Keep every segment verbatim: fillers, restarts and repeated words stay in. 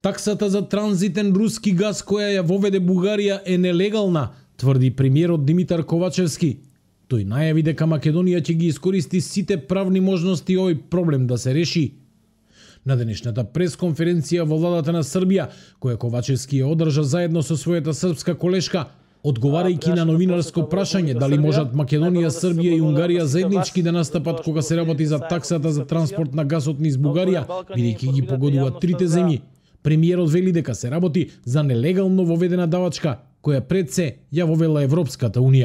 Таксата за транзитен руски газ која ја воведе Бугарија е нелегална, тврди премиерот Димитар Ковачевски. Тој најави дека Македонија ќе ги искористи сите правни можности овој проблем да се реши. На денешната пресконференција во владата на Србија, која Ковачевски ја одржа заедно со својата српска колешка, одговарајќи на новинарско прашање дали можат Македонија, Србија и Унгарија заеднички да настапат кога се работи за таксата за транспорт на гасот низ Бугарија, бидејќи ги погодуваат трите земји, премиерот вели дека се работи за нелегално воведена давачка, која пред се ја вовела Европската Унија.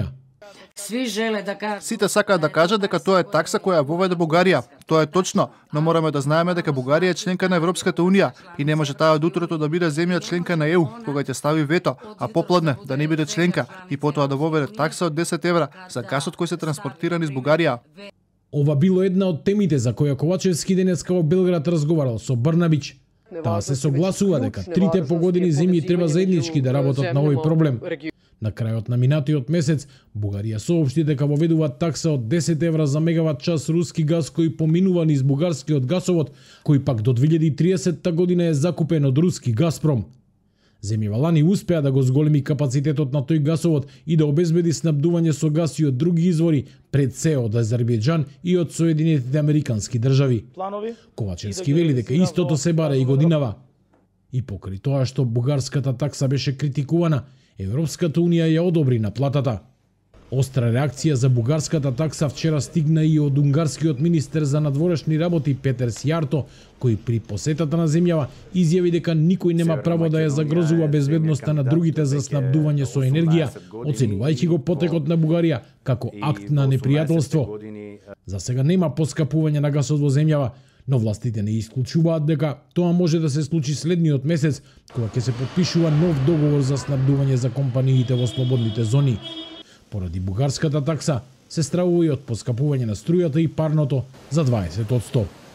Сите сакаат да кажат дека тоа е такса која воведе Бугарија. Тоа е точно, но мораме да знаеме дека Бугарија е членка на Европската Унија и не може таа од утрото да биде земја членка на Е У, кога ќе стави вето, а попладне да не биде членка и потоа да воведе такса од десет евра за гасот кој се транспортира низ Бугарија. Ова било една од темите за која Ковачевски денеска во Белград разговарал со Брнабич. Таа се согласува дека трите погодени земји треба заеднички да работат на овој проблем. На крајот на минатиот месец, Бугарија соопшти дека воведува такса од десет евра за мегават час руски газ кој поминува низ бугарскиот гасовод, кој пак до две илјади и триесетта година е закупен од руски Газпром. Земјава лани успеа да го зголеми капацитетот на тој гасовод и да обезбеди снабдување со газ и од други извори, пред се од Азербејџан и од Соединетите Американски држави. Ковачевски вели дека истото се бара и годинава. И покрај тоа што бугарската такса беше критикувана, Европската Унија ја одобри наплатата. Остра реакција за бугарската такса вчера стигна и од унгарскиот министер за надворешни работи Петер Сјарто, кој при посетата на земјава изјави дека никој нема право да ја загрозува безбедноста на другите за снабдување со енергија, оценувајќи го потекот на Бугарија како акт на непријателство. За сега нема поскапување на гасот во земјава, но властите не исклучуваат дека тоа може да се случи следниот месец, кога ќе се потпишува нов договор за снабдување за компаниите во слободните зони. Поради бугарската такса се стравува и од поскапување на струјата и парното за дваесет одсто.